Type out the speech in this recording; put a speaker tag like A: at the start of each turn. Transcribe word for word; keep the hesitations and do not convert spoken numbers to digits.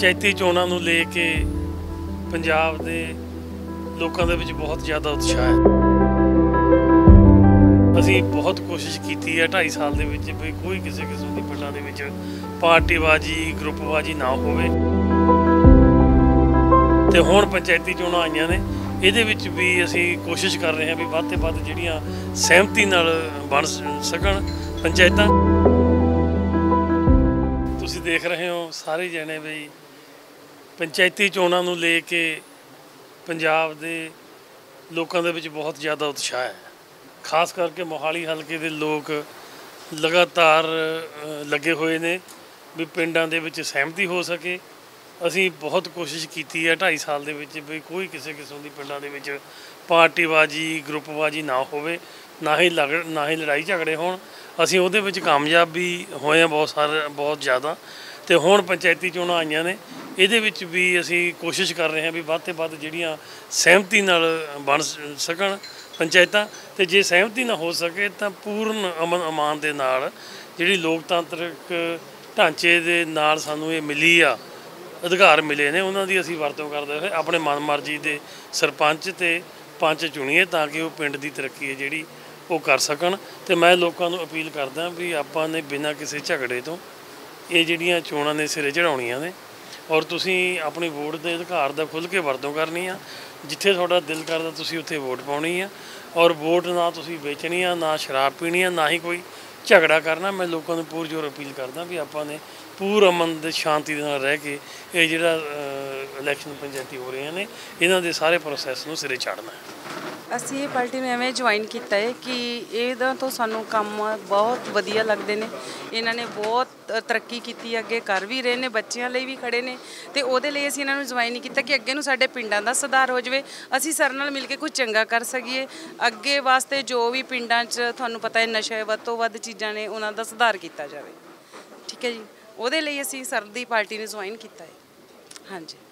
A: पंचायती चोणां नूं ले के पंजाब दे लोकां दे विच बहुत ज़्यादा उत्साह है। असीं बहुत कोशिश कीती है ढाई साल दे विच भी कोई किसी किस्म दी पिंडां दे विच पार्टीबाजी ग्रुपबाजी ना होवे ते हुण पंचायती चोणां आईयां ने ਇਹਦੇ ਵਿੱਚ भी ਅਸੀਂ कोशिश कर रहे हैं भी ਵੱਧ ਤੋਂ ਵੱਧ ਜਿਹੜੀਆਂ ਸਹਿਮਤੀ ਨਾਲ ਬਣ ਸਕਣ ਪੰਚਾਇਤਾਂ। ਤੁਸੀਂ ਦੇਖ ਰਹੇ ਹੋ ਸਾਰੇ ਜਣੇ ਵੀ ਪੰਚਾਇਤੀ ਚੋਣਾਂ ਨੂੰ ਲੈ ਕੇ ਪੰਜਾਬ ਦੇ ਲੋਕਾਂ ਦੇ ਵਿੱਚ ਬਹੁਤ ਜ਼ਿਆਦਾ ਉਤਸ਼ਾਹ ਹੈ। ਖਾਸ ਕਰਕੇ ਮੋਹਾਲੀ ਹਲਕੇ ਦੇ ਲੋਕ ਲਗਾਤਾਰ ਲੱਗੇ ਹੋਏ ਨੇ ਵੀ ਪਿੰਡਾਂ ਦੇ ਵਿੱਚ ਸਹਿਮਤੀ ਹੋ ਸਕੇ। ਅਸੀਂ ਬਹੁਤ ਕੋਸ਼ਿਸ਼ ਕੀਤੀ ਹੈ ਢਾਈ ਸਾਲ ਦੇ ਵਿੱਚ ਵੀ ਕੋਈ ਕਿਸੇ ਕਿਸਮ ਦੀ ਪਿੰਡਾਂ ਦੇ ਵਿੱਚ ਪਾਰਟੀਬਾਜੀ ਗਰੁੱਪਬਾਜੀ ਨਾ ਹੋਵੇ, ਨਾ ਹੀ ਲੜ ਨਾ ਹੀ ਲੜਾਈ ਝਗੜੇ ਹੋਣ। ਅਸੀਂ ਉਹਦੇ ਵਿੱਚ ਕਾਮਯਾਬ ਵੀ ਹੋਏ ਹਾਂ ਬਹੁਤ ਸਾਰੇ ਬਹੁਤ ਜ਼ਿਆਦਾ। ਅਤੇ ਹੁਣ ਪੰਚਾਇਤੀ ਚੋਣਾਂ ਆਈਆਂ ਨੇ ਇਹਦੇ ਵਿੱਚ ਵੀ ਅਸੀਂ ਕੋਸ਼ਿਸ਼ ਕਰ ਰਹੇ ਹਾਂ ਵੀ ਵੱਧ ਤੋਂ ਵੱਧ ਜਿਹੜੀਆਂ ਸਹਿਮਤੀ ਨਾਲ ਬਣ ਸਕਣ ਪੰਚਾਇਤਾਂ। ਅਤੇ ਜੇ ਸਹਿਮਤੀ ਨਾ ਹੋ ਸਕੇ ਤਾਂ ਪੂਰਨ ਅਮਨ ਅਮਾਨ ਦੇ ਨਾਲ ਜਿਹੜੀ ਲੋਕਤੰਤਰਕ ਢਾਂਚੇ ਦੇ ਨਾਲ ਸਾਨੂੰ ਇਹ ਮਿਲੀ ਆ ਅਧਿਕਾਰ ਮਿਲੇ ਨੇ ਉਹਨਾਂ ਦੀ ਅਸੀਂ ਵਰਤੋਂ ਕਰਦੇ ਹੋਏ ਆਪਣੇ ਮਨ ਮਰਜ਼ੀ ਦੇ ਸਰਪੰਚ ਅਤੇ ਪੰਚ ਚੁਣੀਏ ਤਾਂ ਕਿ ਉਹ ਪਿੰਡ ਦੀ ਤਰੱਕੀ ਹੈ ਜਿਹੜੀ ਉਹ ਕਰ ਸਕਣ। ਅਤੇ ਮੈਂ ਲੋਕਾਂ ਨੂੰ ਅਪੀਲ ਕਰਦਾ ਵੀ ਆਪਾਂ ਨੇ ਬਿਨਾਂ ਕਿਸੇ ਝਗੜੇ ਤੋਂ ਇਹ ਜਿਹੜੀਆਂ ਚੋਣਾਂ ਨੇ ਸਿਰੇ ਚੜਾਉਣੀਆਂ ਨੇ ਔਰ ਤੁਸੀਂ ਆਪਣੀ ਵੋਟ ਦੇ ਅਧਿਕਾਰ ਦਾ ਖੁੱਲ੍ਹ ਕੇ ਵਰਤੋਂ ਕਰਨੀ ਆ। ਜਿੱਥੇ ਤੁਹਾਡਾ ਦਿਲ ਕਰਦਾ ਤੁਸੀਂ ਉੱਥੇ ਵੋਟ ਪਾਉਣੀ ਆ ਔਰ ਵੋਟ ਨਾ ਤੁਸੀਂ ਵੇਚਣੀ ਆ, ਨਾ ਸ਼ਰਾਬ ਪੀਣੀ ਆ, ਨਾ ਹੀ ਕੋਈ ਝਗੜਾ ਕਰਨਾ। ਮੈਂ ਲੋਕਾਂ ਨੂੰ ਪੁਰਜ਼ੋਰ ਅਪੀਲ ਕਰਦਾ ਵੀ ਆਪਾਂ ਨੇ ਪੂਰ ਅਮਨ ਦੇ ਸ਼ਾਂਤੀ ਦੇ ਨਾਲ ਰਹਿ ਕੇ ਇਹ ਜਿਹੜਾ ਇਲੈਕਸ਼ਨ ਪੰਚਾਇਤੀ ਹੋ ਰਹੀਆਂ ਨੇ ਇਹਨਾਂ ਦੇ ਸਾਰੇ ਪ੍ਰੋਸੈਸ ਨੂੰ ਸਿਰੇ ਚਾੜਨਾ ਹੈ।
B: ਅਸੀਂ ਇਹ ਪਾਰਟੀ ਨੂੰ ਐਵੇਂ ਜੁਆਇਨ ਕੀਤਾ ਹੈ ਕਿ ਇਹਦਾ ਤੋਂ ਸਾਨੂੰ ਕੰਮ ਬਹੁਤ ਵਧੀਆ ਲੱਗਦੇ ਨੇ। ਇਹਨਾਂ ਨੇ ਬਹੁਤ ਤਰੱਕੀ ਕੀਤੀ, ਅੱਗੇ ਕਰ ਵੀ ਰਹੇ ਨੇ, ਬੱਚਿਆਂ ਲਈ ਵੀ ਖੜੇ ਨੇ ਅਤੇ ਉਹਦੇ ਲਈ ਅਸੀਂ ਇਹਨਾਂ ਨੂੰ ਜੁਆਇਨ ਕੀਤਾ ਕਿ ਅੱਗੇ ਨੂੰ ਸਾਡੇ ਪਿੰਡਾਂ ਦਾ ਸੁਧਾਰ ਹੋ ਜਾਵੇ, ਅਸੀਂ ਸਰ ਨਾਲ ਮਿਲ ਕੇ ਕੁਝ ਚੰਗਾ ਕਰ ਸਕੀਏ। ਅੱਗੇ ਵਾਸਤੇ ਜੋ ਵੀ ਪਿੰਡਾਂ 'ਚ ਤੁਹਾਨੂੰ ਪਤਾ ਹੈ ਨਸ਼ੇ ਵੱਧ ਤੋਂ ਵੱਧ ਚੀਜ਼ਾਂ ਨੇ ਉਹਨਾਂ ਦਾ ਸੁਧਾਰ ਕੀਤਾ ਜਾਵੇ। ਠੀਕ ਹੈ ਜੀ, ਉਹਦੇ ਲਈ ਅਸੀਂ ਸਰ ਦੀ ਪਾਰਟੀ ਨੂੰ ਜੁਆਇਨ ਕੀਤਾ ਹੈ। ਹਾਂਜੀ।